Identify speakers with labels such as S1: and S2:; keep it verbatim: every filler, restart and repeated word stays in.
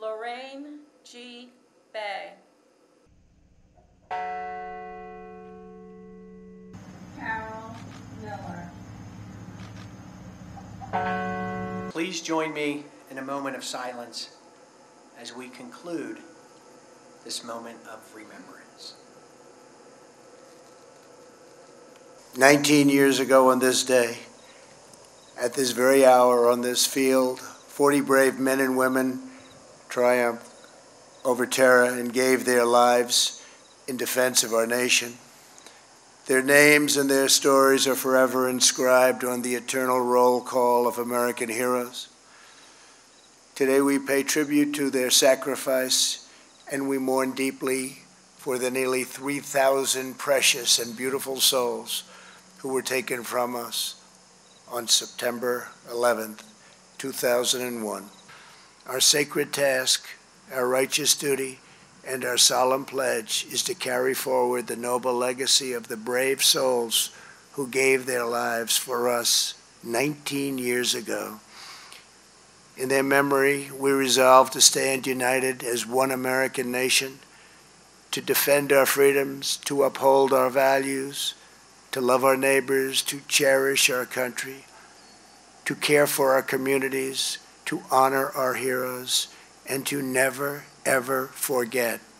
S1: Lorraine G. Bay.
S2: Carol Miller.
S3: Please join me in a moment of silence as we conclude this moment of remembrance. Nineteen years ago on this day, at this very hour on this field, forty brave men and women triumphed over terror and gave their lives in defense of our nation. Their names and their stories are forever inscribed on the eternal roll call of American heroes. Today we pay tribute to their sacrifice, and we mourn deeply for the nearly three thousand precious and beautiful souls who were taken from us on September eleventh, two thousand one. Our sacred task, our righteous duty, and our solemn pledge is to carry forward the noble legacy of the brave souls who gave their lives for us nineteen years ago. In their memory, we resolve to stand united as one American nation, to defend our freedoms, to uphold our values, to love our neighbors, to cherish our country, to care for our communities, to honor our heroes, and to never, ever forget